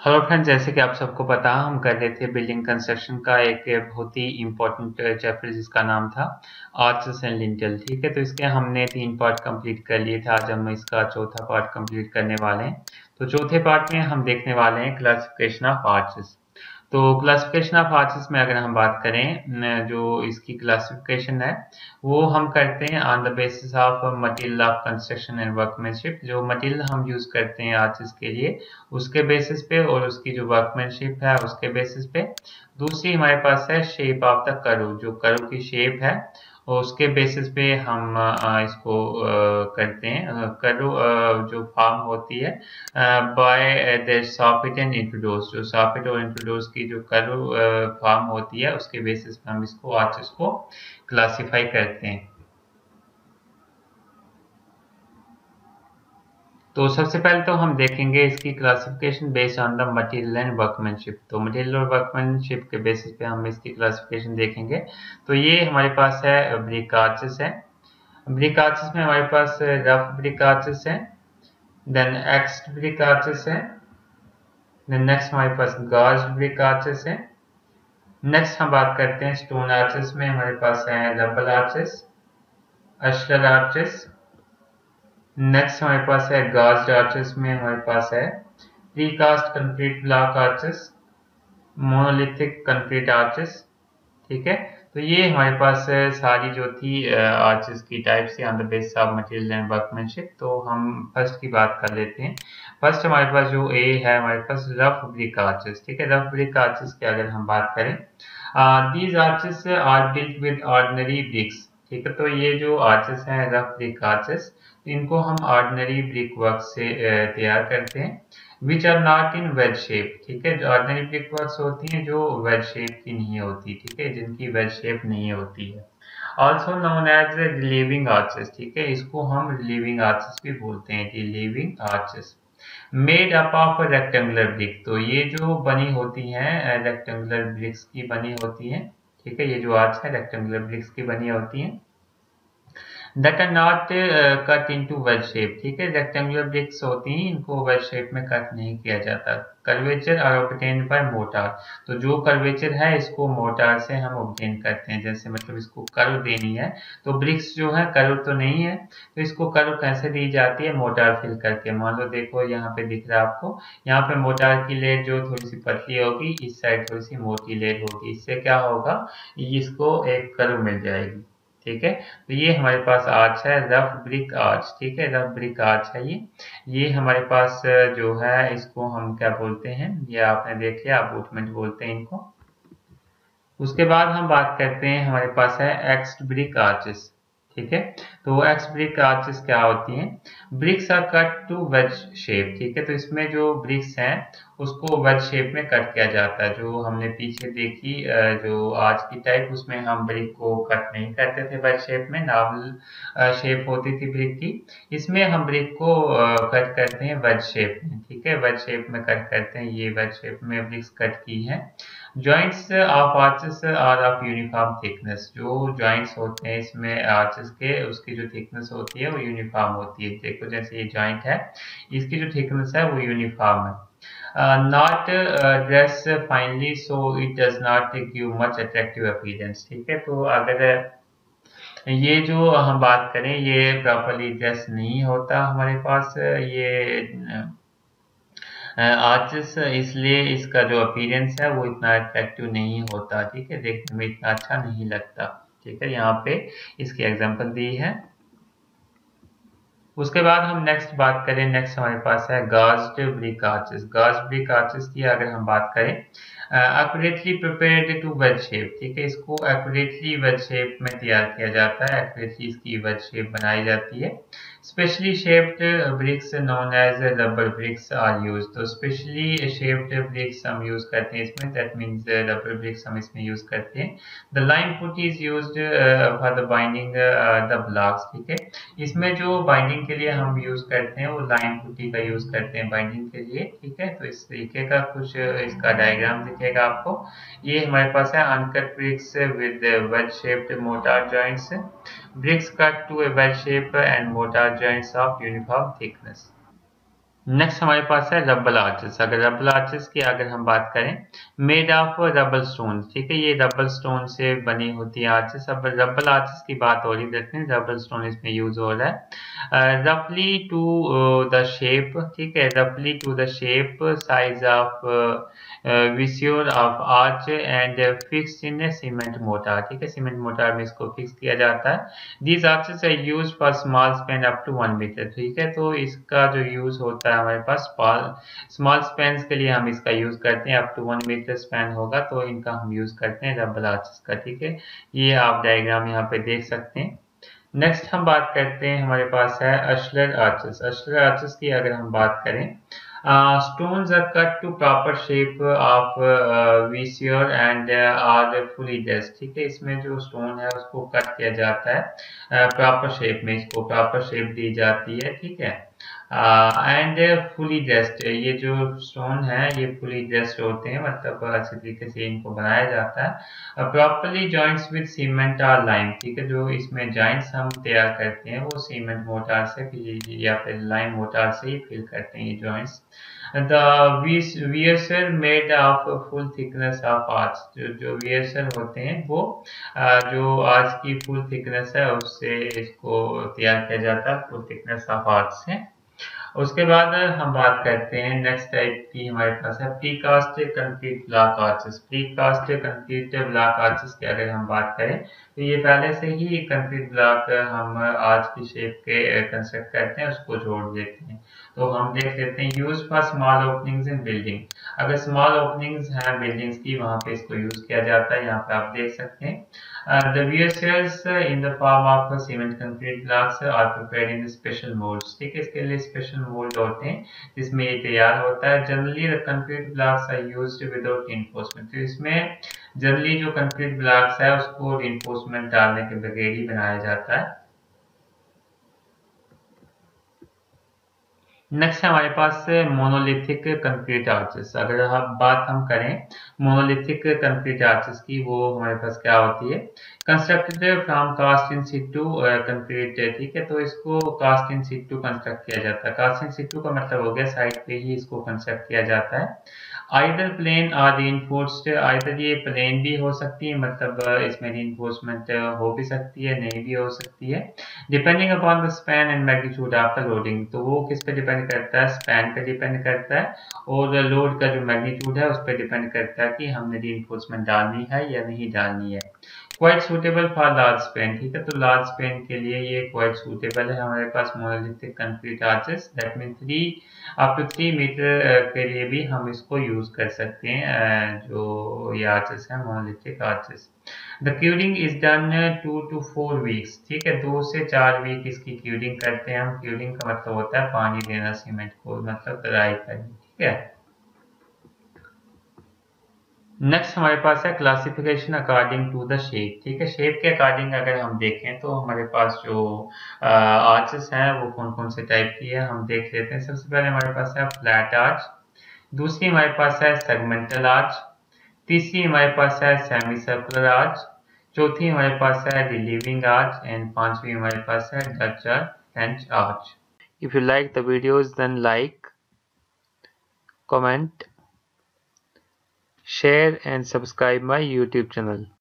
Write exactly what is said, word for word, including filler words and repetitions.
Hello friends, जैसे कि आप सबको पता है हम कर रहे थे बिल्डिंग कंस्ट्रक्शन का एक बहुत ही इम्पोर्टेंट चैप्टर जिसका नाम था आर्चेस एंड लिंटेल। ठीक है, तो इसके हमने तीन पार्ट कंप्लीट कर लिए थे। आज हम इसका चौथा पार्ट कंप्लीट करने वाले हैं। तो चौथे पार्ट में हम देखने वाले हैं क्लासिफिकेशन ऑफ आर्चेस। तो क्लासिफिकेशन ऑफ आर्चेस में अगर हम बात करें, जो इसकी क्लासिफिकेशन है वो हम करते हैं on the basis of material of construction and workmanship. जो मटेरियल हम यूज करते हैं आर्चेस के लिए उसके बेसिस पे और उसकी जो वर्कमैनशिप है उसके बेसिस पे। दूसरी हमारे पास है शेप ऑफ द कर्व, जो कर्व की शेप है और उसके बेसिस पे हम आ, इसको आ, करते हैं। कर्व जो फॉर्म होती है by the soffit and intrados, जो सॉफिट और इंट्रोडोस की जो कर्व फॉर्म होती है उसके बेसिस पे हम इसको आर्चेस को क्लासिफाई करते हैं। तो सबसे पहले तो हम देखेंगे इसकी classification based on the material and workmanship. तो मटेरियल और वर्कमैनशिप के बेसिस पे हम इसकी क्लासिफिकेशन देखेंगे। तो ये हमारे पास है ब्रिक आर्चेस है। ब्रिक आर्चेस में हमारे पास रफ ब्रिक आर्चेस है, देन एक्स्ड ब्रिक आर्चेस है, देन नेक्स्ट हमारे पास गाज ब्रिक आर्चेस है। नेक्स्ट हम बात करते हैं स्टोन आर्चेस में हमारे पास है rubble arches, ashlar arches. Next हमारे पास है गाज्ड आर्चेस में हमारे पास है precast concrete block arches, monolithic concrete arches. ठीक है, तो ये हमारे पास सारी जो थी आर्चेस की टाइप्स थी on the basis of material and workmanship. तो हम फर्स्ट की बात कर लेते हैं। फर्स्ट हमारे पास जो ए है हमारे पास रफ ब्रिक आर्चेस। ठीक है, रफ ब्रिक आर्चेस की अगर हम बात करें, these arches are built with ordinary bricks. ठीक है, तो ये जो आर्चेस हैं रफ ब्रिक आर्चेस, इनको हम ऑर्डिनरी ब्रिक वर्क से तैयार करते हैं, which are not in wedge shape. ठीक है, जो ऑर्डिनरी ब्रिक वर्क्स होती हैं जो वेज शेप की नहीं होती, ठीक है, जिनकी वेज शेप नहीं होती है। Also known as relieving arches. ठीक है, इसको हम रिलीविंग आर्चेस भी बोलते हैं, relieving arches made up of rectangular brick. तो ये जो बनी होती हैं रेक्टेंगुलर ब्रिक्स की बनी होती हैं। ठीक है, ये जो आर्च है रेक्टेंगुलर ब्रिक्स की बनी होती हैं, that are not uh, cut into wedge shape। ठीक है, रेक्टेंगुलर ब्रिक्स होती हैं, इनको वेज शेप में कट नहीं किया जाता। Curvature are obtained by mortar. तो जो कर्वेचर है इसको मोटार से हम ऑब्टेन करते हैं। जैसे मतलब इसको कर्व देनी है तो ब्रिक्स जो है कर्व तो नहीं है, तो इसको कर्व कैसे दी जाती है, मोटार फिल करके। मान लो देखो यहाँ पे दिख रहा है आपको, यहाँ पे मोटार की लेयर जो थोड़ी सी पतली होगी, इस साइड थोड़ी सी मोटी लेयर होगी, इससे क्या होगा, इसको एक कर्व मिल जाएगी। ठीक है, तो ये हमारे पास आर्च है रफ ब्रिक आर्च। ठीक है, रफ ब्रिक आर्च है ये ये हमारे पास जो है इसको हम क्या बोलते हैं, ये आपने देख लिया, अबूटमेंट बोलते हैं इनको। उसके बाद हम बात करते हैं, हमारे पास है एक्स्ड ब्रिक आर्चेस। ठीक है, तो एक्स ब्रिक आर्चेस क्या होती हैं, bricks are cut to wedge shape. ठीक है, तो इसमें जो ब्रिक्स हैं उसको वेज शेप में कट किया जाता है। जो हमने पीछे देखी जो आर्च की टाइप, उसमें हम ब्रिक को कट नहीं करते थे वेज शेप में, नॉर्मल शेप होती थी ब्रिक की। इसमें हम ब्रिक को कट करते हैं वेज शेप में। ठीक है, वेज शेप में कट करते हैं, ये वेज शेप में ब्रिक्स कट की है। Joints of arches are of uniform thickness. जो जॉइंट्स होते हैं इसमें आर्चेस के, उसकी जो थिकनेस होती है वो यूनिफॉर्म होती है। देखो जैसे ये जॉइंट है, इसकी जो थिकनेस है वो यूनिफॉर्म है। Not dress finely so it does not give much attractive appearance. ठीक है, तो अगर ये जो हम बात करें ये प्रॉपरली ड्रेस नहीं होता हमारे पास ये आर्चेस, इसलिए इसका जो अपीयरेंस है वो इतना अट्रैक्टिव नहीं होता। ठीक है, देखने में इतना अच्छा नहीं लगता। ठीक है, यहाँ पे इसकी एग्जांपल दी है। उसके बाद हम नेक्स्ट बात करें, नेक्स्ट हमारे पास है gauged brick arches. Gauged brick arches की अगर हम बात करें, accurately prepared to wedge shape. ठीक है, इसको एक्यूरेटली वेज शेप में तैयार किया जाता है, एक्यूरेटली इसकी वेज शेप बनाई जाती है। Specially shaped bricks known as rubber bricks are use. तो स्पेशली शेप्ड ब्रिक्स हम यूज करते हैं इसमें, दैट मीन्स रबर ब्रिक्स हम इसमें यूज करते हैं। The lime putty is used for the binding the blocks. ठीक है, इसमें जो बाइंडिंग के लिए हम यूज करते हैं वो लाइन पुटी का यूज करते हैं बाइंडिंग के लिए। ठीक है, तो इस तरीके का कुछ इसका डायग्राम दिखेगा आपको। ये हमारे पास है uncut bricks with wedge shaped mortar joints, bricks cut to a wedge shape and mortar joints of uniform thickness. Next हमारे पास है रबल आर्चेस। अगर रबल आर्चेस की अगर हम बात करें, मेड ऑफ रबल स्टोन, ठीक है, ये रबल स्टोन से बनी होती है आर्चेस। अब रबल आर्चेस की बात हो रही है, रबल स्टोन इसमें यूज हो रहा है। रफली टू द शेप, ठीक है, रफली to the shape size of voussoir of arch and fix in cement mortar, ठीक है, सीमेंट मोटार में इसको फिक्स किया जाता है। These arches are use for small span up to one metre, ठीक है, तो इसका जो यूज होता है हमारे पास स्मॉल स्पैन के लिए हम इसका यूज करते हैं। Up to one metre span होगा तो इनका हम यूज करते हैं रबल आर्चेस का, ठीक है, ये आप डायग्राम यहाँ पे देख सकते हैं। नेक्स्ट हम बात करते हैं, हमारे पास है अशलर आर्चेस। अशलर आर्चेस की अगर हम बात करें, stones are cut to proper shape of voussoir and are fully dressed, ठीक है, इसमें जो स्टोन है उसको कट किया जाता है प्रॉपर uh, शेप में, इसको प्रॉपर शेप दी जाती है, ठीक है, एंड फुली ड्रेस्ड। ये जो स्टोन है ये फुली ड्रेस्ड होते हैं, मतलब अच्छे तरीके से इनको बनाया जाता है। प्रॉपरली जॉइंट्स विद सीमेंट और लाइम, ठीक है, जो इसमें जॉइंट्स हम तैयार करते हैं वो सीमेंट मोटार से या फिर लाइम मोटार से ही फिल करते हैं ये joints. The voussoir made of full thickness of arch, जो जो वियर्सर होते हैं वो uh, जो आर्च की फुल थिकनेस है उससे इसको तैयार किया जाता है, फुल थिकनेस ऑफ आर्च से। उसके बाद हम बात करते हैं नेक्स्ट टाइप की, हमारे पास है precast concrete block arches. Precast concrete block arches की अगर हम बात करें तो ये पहले से ही कंक्रीट ब्लॉक हम आर्च की शेप के कंस्ट्रक्ट करते हैं, उसको जोड़ देते हैं। तो हम देख लेते हैं, use for small openings in building. अगर स्मॉल ओपनिंग्स हैं बिल्डिंग्स की, वहां पे इसको यूज किया जाता है, यहाँ पे आप देख सकते हैं। Uh, the weir cells uh, in the form of uh, cement concrete blocks uh, are prepared in special molds, ठीक है, इसके लिए स्पेशल मोल्ड होते हैं जिसमें ये तैयार होता है। Generally the concrete blocks are used without reinforcement, तो इसमें जनरली जो कंक्रीट ब्लॉक्स है उसको रिइंफोर्समेंट डालने के बगैर ही बनाया जाता है। नेक्स्ट हमारे पास मोनोलिथिक कंक्रीट आर्चेस। अगर हम बात हम करें मोनोलिथिक कंक्रीट आर्चेस की, वो हमारे पास क्या होती है, constructed from cast in situ concrete, ठीक है, तो इसको कास्ट इन सिटू कंस्ट्रक्ट किया जाता है। कास्ट इन सिटू का मतलब हो गया साइट पे ही इसको कंस्ट्रक्ट किया जाता है। Either plain or reinforced, either ये प्लेन भी हो सकती है, मतलब इसमें रीइंफोर्समेंट हो भी सकती है, नहीं भी हो सकती है, depending upon the span and magnitude of the loading. तो वो किस पे डिपेंड करता है, स्पैन पे डिपेंड करता है, और लोड का जो मैग्नीट्यूड है उस पर डिपेंड करता है कि हमने रीइंफोर्समेंट डालनी है या नहीं डालनी है। Quite suitable for large span, ठीक है, तो लार्ज स्पैन के लिए ये क्वाइट सूटेबल है हमारे पास monolithic concrete arches. That mean three up to three metre के लिए भी हम इसको यूज कर सकते हैं, जो ये आर्चेस है monolithic arches. The curing is done two to four weeks, ठीक है, दो से चार वीक इसकी क्यूरिंग करते हैं हम। क्यूरिंग का मतलब होता है पानी देना सीमेंट को, मतलब ड्राई करनी, ठीक है। नेक्स्ट हमारे पास है classification according to the shape, ठीक है, शेप के अकॉर्डिंग अगर हम देखें तो हमारे पास जो आर्चेस हैं वो कौन कौन से टाइप की है हम देख लेते हैं। सबसे पहले हमारे पास है फ्लैट आर्च, दूसरी हमारे पास है सेगमेंटल आर्च, तीसरी हमारे पास है सेमी सर्कुलर आर्च, चौथी हमारे पास है रिलीविंग आर्च, एंड पांचवी हमारे पास है Dutch arch, French arch. If you like the videos then like, comment, share and subscribe my YouTube channel.